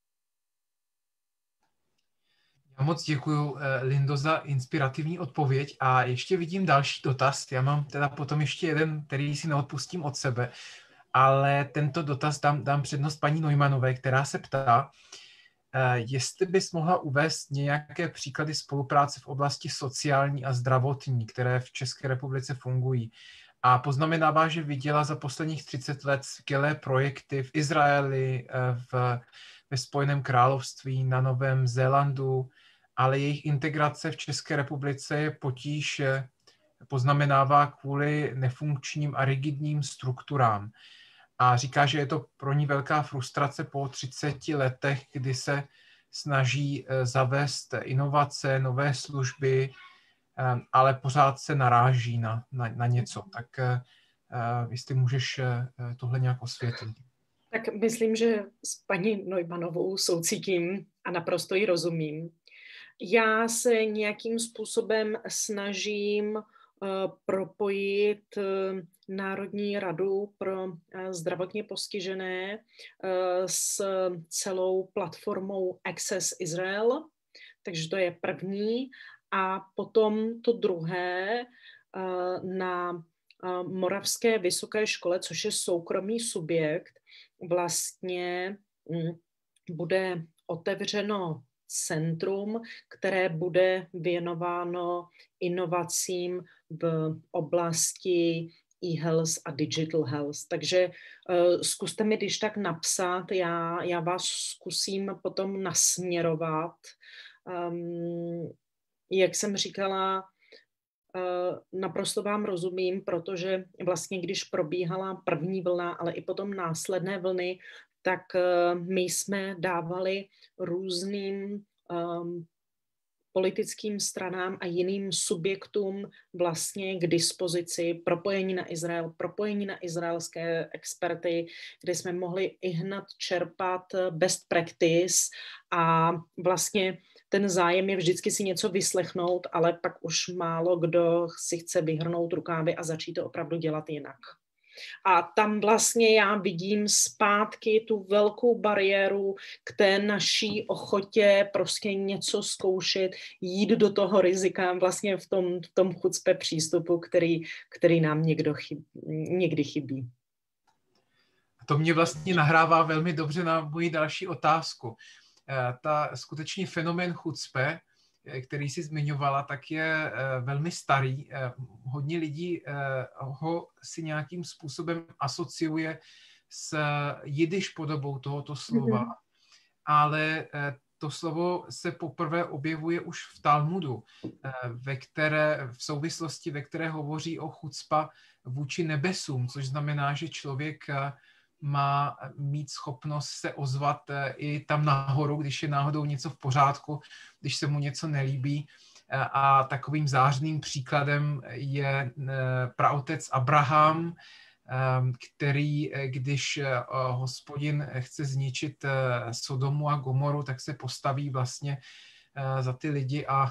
Já moc děkuju, Lindo, za inspirativní odpověď a ještě vidím další dotaz. Já mám teda potom ještě jeden, který si neodpustím od sebe, ale tento dotaz dám přednost paní Neumannové, která se ptá, jestli bys mohla uvést nějaké příklady spolupráce v oblasti sociální a zdravotní, které v České republice fungují. A poznamenává, že viděla za posledních 30 let skvělé projekty v Izraeli, ve Spojeném království, na Novém Zélandu, ale jejich integrace v České republice je potíž, poznamenává kvůli nefunkčním a rigidním strukturám. A říká, že je to pro ní velká frustrace po 30 letech, kdy se snaží zavést inovace, nové služby, ale pořád se naráží na něco. Tak jestli můžeš tohle nějak osvětlit. Tak myslím, že s paní Neumannovou soucítím a naprosto ji rozumím. Já se nějakým způsobem snažím propojit Národní radu pro zdravotně postižené s celou platformou Access Israel, takže to je první. A potom to druhé na Moravské vysoké škole, což je soukromý subjekt, vlastně bude otevřeno centrum, které bude věnováno inovacím v oblasti e-health a digital health. Takže zkuste mi když tak napsat, já vás zkusím potom nasměrovat. Jak jsem říkala, naprosto vám rozumím, protože vlastně když probíhala první vlna, ale i potom následné vlny, tak my jsme dávali různým politickým stranám a jiným subjektům vlastně k dispozici propojení na Izrael, propojení na izraelské experty, kde jsme mohli i hned čerpat best practice a vlastně ten zájem je vždycky si něco vyslechnout, ale pak už málo kdo si chce vyhrnout rukávy a začít to opravdu dělat jinak. A tam vlastně já vidím zpátky tu velkou bariéru k té naší ochotě prostě něco zkoušet, jít do toho rizika vlastně v tom chucpe přístupu, který nám někdy chybí. To mě vlastně nahrává velmi dobře na moji další otázku. Ta skutečný fenomén chucpe, který jsi zmiňovala, tak je velmi starý. Hodně lidí ho si nějakým způsobem asociuje s jidiš podobou tohoto slova, ale to slovo se poprvé objevuje už v Talmudu, v souvislosti, ve které hovoří o chucpa vůči nebesům, což znamená, že člověk má mít schopnost se ozvat i tam nahoru, když je náhodou něco v pořádku, když se mu něco nelíbí. A takovým zářným příkladem je praotec Abraham, který, když Hospodin chce zničit Sodomu a Gomoru, tak se postaví vlastně za ty lidi a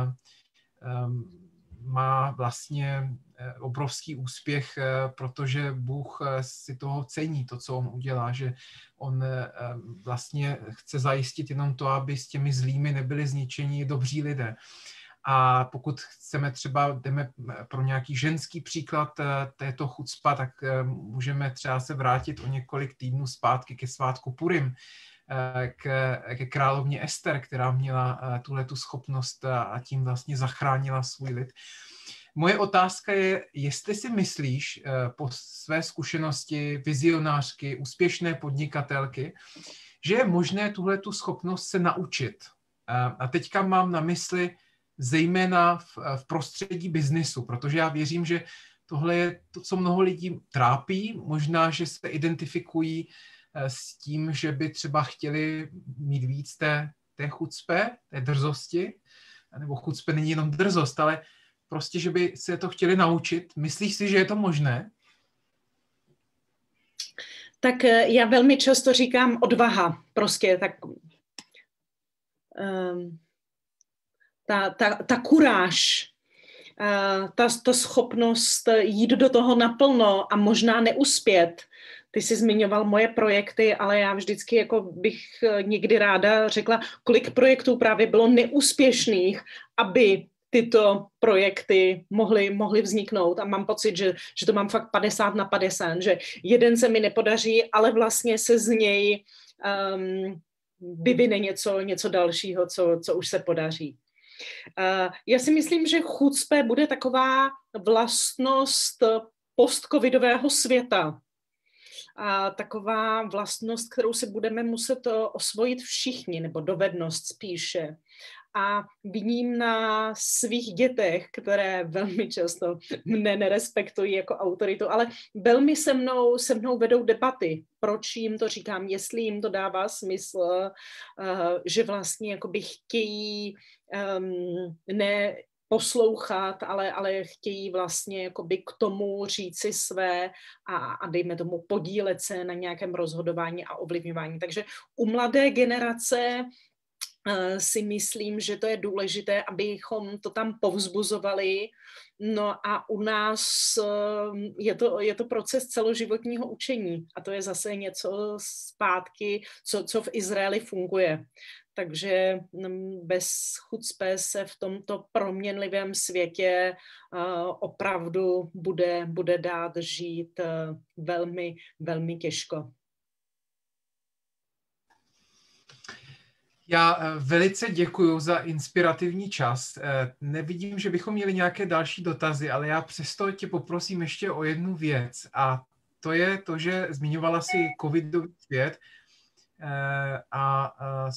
má vlastně obrovský úspěch, protože Bůh si toho cení, to, co on udělá, že on vlastně chce zajistit jenom to, aby s těmi zlými nebyli zničeni dobří lidé. A pokud jdeme pro nějaký ženský příklad této chucpa, tak můžeme třeba se vrátit o několik týdnů zpátky ke svátku Purim, ke královně Ester, která měla tuhletu schopnost a tím vlastně zachránila svůj lid. Moje otázka je, jestli si myslíš po své zkušenosti vizionářky, úspěšné podnikatelky, že je možné tuhletu schopnost se naučit. A teďka mám na mysli zejména v prostředí biznesu, protože já věřím, že tohle je to, co mnoho lidí trápí. Možná, že se identifikují s tím, že by třeba chtěli mít víc té chucpe, té drzosti, nebo chucpe není jenom drzost, ale prostě, že by se to chtěli naučit. Myslíš si, že je to možné? Tak já velmi často říkám odvaha. Prostě tak ta kuráž, ta schopnost jít do toho naplno a možná neuspět. Ty jsi zmiňoval moje projekty, ale já vždycky jako bych někdy ráda řekla, kolik projektů právě bylo neúspěšných, aby tyto projekty mohly vzniknout. A mám pocit, že to mám fakt 50/50, že jeden se mi nepodaří, ale vlastně se z něj vyvine něco dalšího, co už se podaří. Já si myslím, že chucpe bude taková vlastnost post-covidového světa. A taková vlastnost, kterou si budeme muset osvojit všichni, nebo dovednost spíše. A vidím na svých dětech, které velmi často mne nerespektují jako autoritu, ale velmi se mnou vedou debaty. Proč jim to říkám, jestli jim to dává smysl, že vlastně jakoby chtějí ne poslouchat, ale chtějí vlastně jakoby k tomu říci své a dejme tomu podílet se na nějakém rozhodování a ovlivňování. Takže u mladé generace si myslím, že to je důležité, abychom to tam povzbuzovali. No a u nás je to proces celoživotního učení a to je zase něco zpátky, co v Izraeli funguje. Takže bez chucpe se v tomto proměnlivém světě opravdu bude dát žít velmi, velmi těžko. Já velice děkuji za inspirativní čas. Nevidím, že bychom měli nějaké další dotazy, ale já přesto tě poprosím ještě o jednu věc. A to je to, že zmiňovala si covidový svět a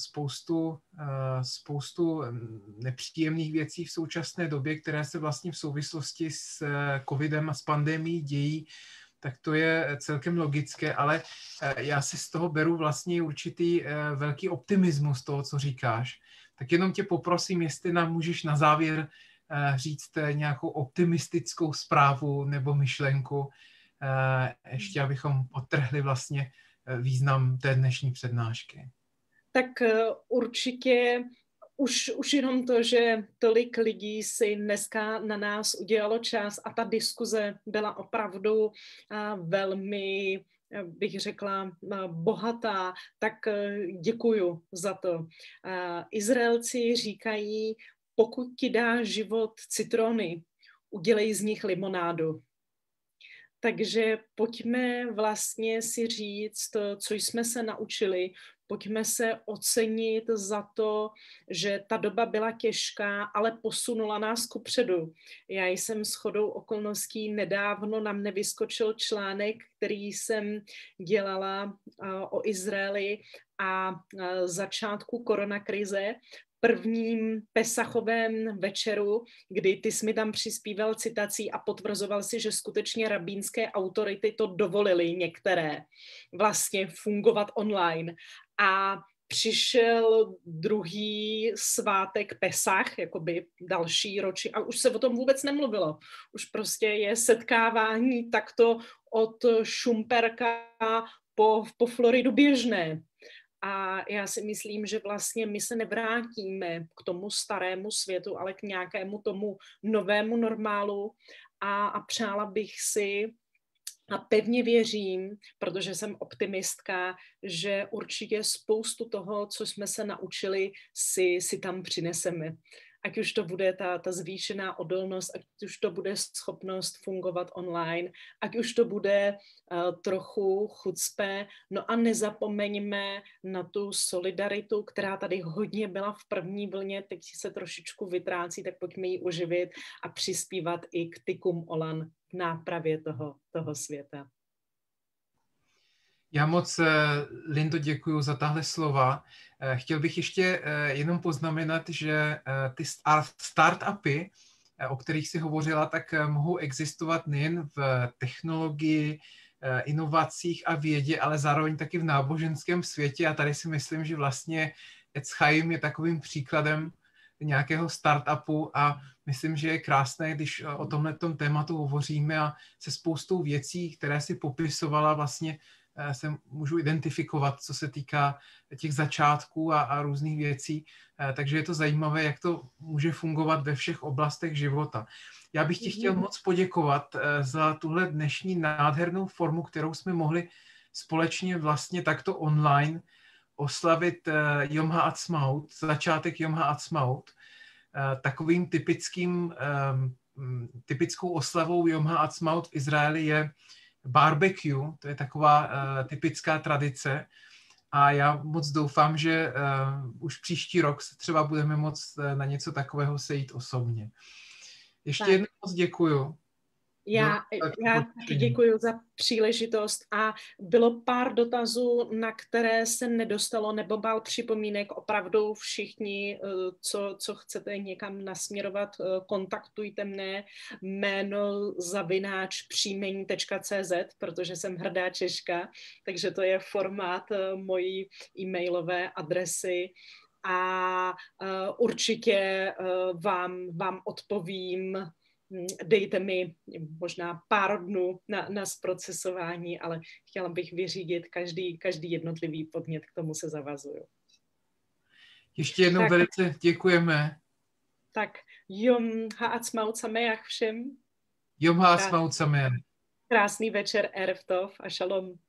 spoustu nepříjemných věcí v současné době, které se vlastně v souvislosti s covidem a s pandemií dějí, tak to je celkem logické, ale já si z toho beru vlastně určitý velký optimismus toho, co říkáš. Tak jenom tě poprosím, jestli nám můžeš na závěr říct nějakou optimistickou zprávu nebo myšlenku, ještě abychom podtrhli vlastně význam té dnešní přednášky. Tak určitě už jenom to, že tolik lidí si dneska na nás udělalo čas a ta diskuze byla opravdu velmi, bych řekla, bohatá, tak děkuju za to. Izraelci říkají, pokud ti dá život citrony, udělej z nich limonádu. Takže pojďme vlastně si říct, co jsme se naučili, pojďme se ocenit za to, že ta doba byla těžká, ale posunula nás kupředu. Já jsem shodou okolností nedávno, na mne vyskočil článek, který jsem dělala o Izraeli a začátku koronakrize, prvním pesachovém večeru, kdy ty jsi mi tam přispíval citací a potvrzoval si, že skutečně rabínské autority to dovolily některé vlastně fungovat online. A přišel druhý svátek Pesach, jakoby další roční, a už se o tom vůbec nemluvilo. Už prostě je setkávání takto od Šumperka po Floridu běžné. A já si myslím, že vlastně my se nevrátíme k tomu starému světu, ale k nějakému tomu novému normálu. A přála bych si, a pevně věřím, protože jsem optimistka, že určitě spoustu toho, co jsme se naučili, si tam přineseme. Ať už to bude ta zvýšená odolnost, ať už to bude schopnost fungovat online, ať už to bude trochu chucpe. No a nezapomeňme na tu solidaritu, která tady hodně byla v první vlně, teď se trošičku vytrácí, tak pojďme ji uživit a přispívat i k tikkun olam v nápravě toho světa. Já moc, Lindo, děkuji za tahle slova. Chtěl bych ještě jenom poznamenat, že ty startupy, o kterých jsi hovořila, tak mohou existovat nejen v technologii, inovacích a vědě, ale zároveň taky v náboženském světě. A tady si myslím, že vlastně Etz Chaim je takovým příkladem nějakého startupu a myslím, že je krásné, když o tomhletom tématu hovoříme a se spoustou věcí, které si popisovala, vlastně se můžu identifikovat, co se týká těch začátků a různých věcí. Takže je to zajímavé, jak to může fungovat ve všech oblastech života. Já bych ti chtěl moc poděkovat za tuhle dnešní nádhernou formu, kterou jsme mohli společně vlastně takto online oslavit Jom HaAtzmaut, začátek Jom HaAtzmaut. Takovým typickou oslavou Jom HaAtzmaut v Izraeli je barbecue, to je taková typická tradice a já moc doufám, že už příští rok se třeba budeme moct na něco takového sejít osobně. Ještě jednou moc děkuju. Já děkuji za příležitost a bylo pár dotazů, na které se nedostalo, nebo pár připomínek. Opravdu všichni, co chcete někam nasměrovat, kontaktujte mne, jméno@příjmení.cz, protože jsem hrdá Češka, takže to je formát mojí e-mailové adresy. A určitě vám odpovím. Dejte mi možná pár dnů na zprocesování, ale chtěla bych vyřídit každý jednotlivý podnět, k tomu se zavazuju. Ještě jednou velice děkujeme. Tak Jom HaAtzmaut sameach všem. Jom HaAtzmaut sameach. Krásný večer, Erev Tov a šalom.